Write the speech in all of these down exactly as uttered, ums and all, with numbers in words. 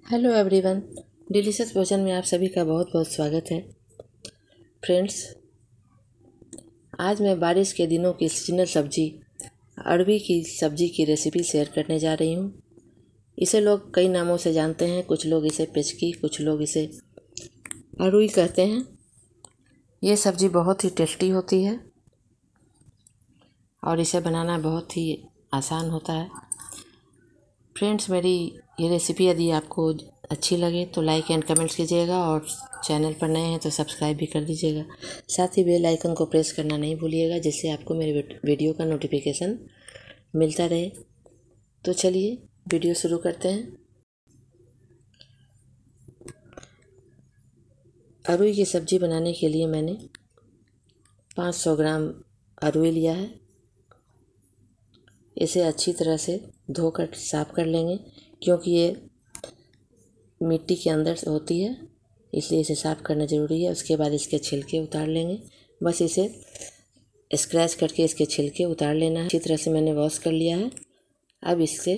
Hello everyone, delicious भोजन में आप सभी का बहुत बहुत स्वागत है। फ्रेंड्स, आज मैं बारिश के दिनों की सीजनल सब्जी अरवी की सब्जी की रेसिपी शेयर करने जा रही हूँ। इसे लोग कई नामों से जानते हैं। कुछ लोग इसे पेचकी, कुछ लोग इसे अरवी कहते हैं। ये सब्जी बहुत ही टेस्टी होती है और इसे बनाना बहुत ही आसान होता है। फ्रेंड्स, मेरी ये रेसिपी यदि आपको अच्छी लगे तो लाइक एंड कमेंट्स कीजिएगा और चैनल पर नए हैं तो सब्सक्राइब भी कर दीजिएगा। साथ ही बेल आइकन को प्रेस करना नहीं भूलिएगा, जिससे आपको मेरे वीडियो का नोटिफिकेशन मिलता रहे। तो चलिए वीडियो शुरू करते हैं। अरुई की सब्ज़ी बनाने के लिए मैंने पाँच सौ ग्राम अरुई लिया है। इसे अच्छी तरह से धोकर साफ़ कर लेंगे, क्योंकि ये मिट्टी के अंदर होती है, इसलिए इसे साफ़ करना ज़रूरी है। उसके बाद इसके छिलके उतार लेंगे। बस इसे स्क्रैच करके इसके छिलके उतार लेना है। अच्छी तरह से मैंने वॉश कर लिया है। अब इससे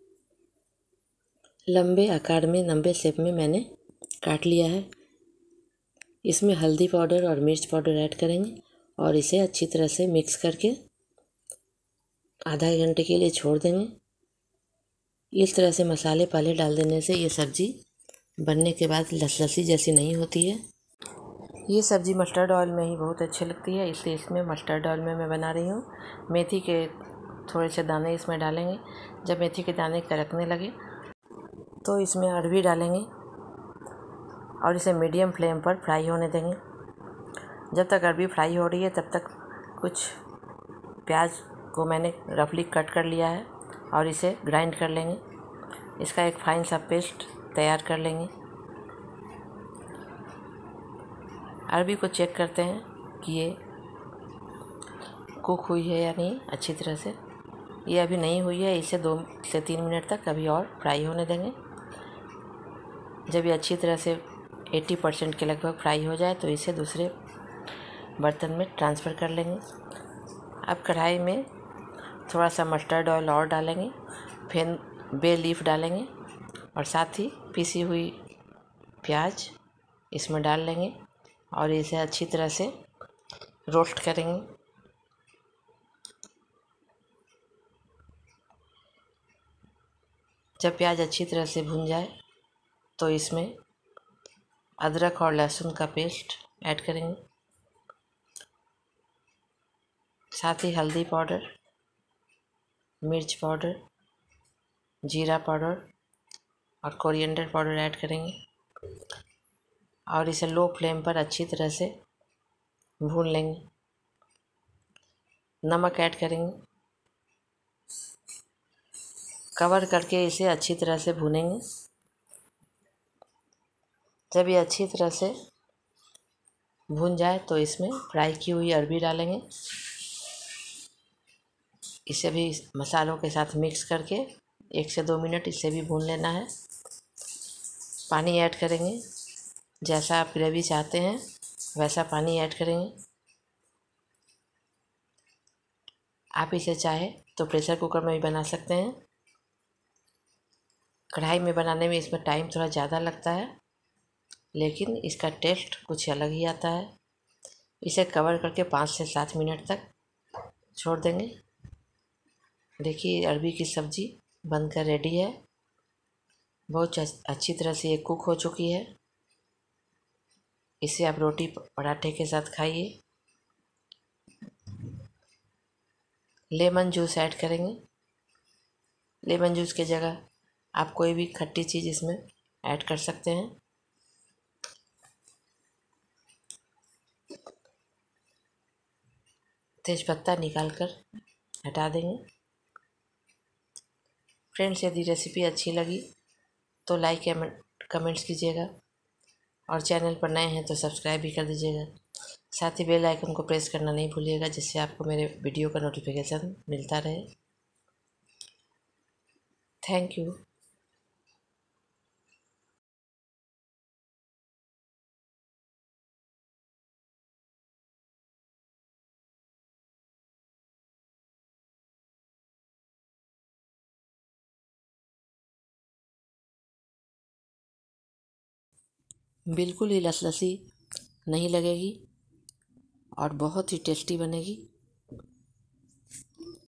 लंबे आकार में, लंबे शेप में मैंने काट लिया है। इसमें हल्दी पाउडर और मिर्च पाउडर ऐड करेंगे और इसे अच्छी तरह से मिक्स करके आधा घंटे के लिए छोड़ देंगे। इस तरह से मसाले पहले डाल देने से ये सब्ज़ी बनने के बाद लसलसी जैसी नहीं होती है। ये सब्ज़ी मस्टर्ड ऑयल में ही बहुत अच्छी लगती है, इसलिए इसमें मस्टर्ड ऑयल में मैं बना रही हूँ। मेथी के थोड़े से दाने इसमें डालेंगे। जब मेथी के दाने कड़कने लगे तो इसमें अरवी डालेंगे और इसे मीडियम फ्लेम पर फ्राई होने देंगे। जब तक अरवी फ्राई हो रही है तब तक कुछ प्याज को मैंने रफली कट कर लिया है और इसे ग्राइंड कर लेंगे। इसका एक फाइन सा पेस्ट तैयार कर लेंगे। अरवी को चेक करते हैं कि ये कुक हुई है या नहीं अच्छी तरह से। ये अभी नहीं हुई है, इसे दो से तीन मिनट तक अभी और फ्राई होने देंगे। जब ये अच्छी तरह से अस्सी परसेंट के लगभग फ्राई हो जाए तो इसे दूसरे बर्तन में ट्रांसफ़र कर लेंगे। अब कढ़ाई में थोड़ा सा मस्टर्ड ऑयल और डालेंगे, फिर बे लीफ डालेंगे और साथ ही पीसी हुई प्याज इसमें डाल लेंगे और इसे अच्छी तरह से रोस्ट करेंगे। जब प्याज अच्छी तरह से भून जाए तो इसमें अदरक और लहसुन का पेस्ट ऐड करेंगे। साथ ही हल्दी पाउडर, मिर्च पाउडर, जीरा पाउडर और कोरिएंडर पाउडर ऐड करेंगे और इसे लो फ्लेम पर अच्छी तरह से भून लेंगे। नमक ऐड करेंगे। कवर करके इसे अच्छी तरह से भूनेंगे। जब ये अच्छी तरह से भून जाए तो इसमें फ्राई की हुई अरवी डालेंगे। इसे भी मसालों के साथ मिक्स करके एक से दो मिनट इसे भी भून लेना है। पानी ऐड करेंगे। जैसा आप ग्रेवी चाहते हैं वैसा पानी ऐड करेंगे। आप इसे चाहे तो प्रेशर कुकर में भी बना सकते हैं। कढ़ाई में बनाने में इसमें टाइम थोड़ा ज़्यादा लगता है, लेकिन इसका टेस्ट कुछ अलग ही आता है। इसे कवर करके पाँच से सात मिनट तक छोड़ देंगे। देखिए, अरवी की सब्ज़ी बनकर रेडी है। बहुत अच्छी तरह से ये कुक हो चुकी है। इसे आप रोटी पराठे के साथ खाइए। लेमन जूस ऐड करेंगे। लेमन जूस की जगह आप कोई भी खट्टी चीज़ इसमें ऐड कर सकते हैं। तेज़पत्ता निकाल कर हटा देंगे। फ्रेंड्स, यदि रेसिपी अच्छी लगी तो लाइक कमेंट्स कीजिएगा और चैनल पर नए हैं तो सब्सक्राइब भी कर दीजिएगा। साथ ही बेल आइकन को प्रेस करना नहीं भूलिएगा, जिससे आपको मेरे वीडियो का नोटिफिकेशन मिलता रहे। Thank you. बिल्कुल ही लसलसी नहीं लगेगी और बहुत ही टेस्टी बनेगी।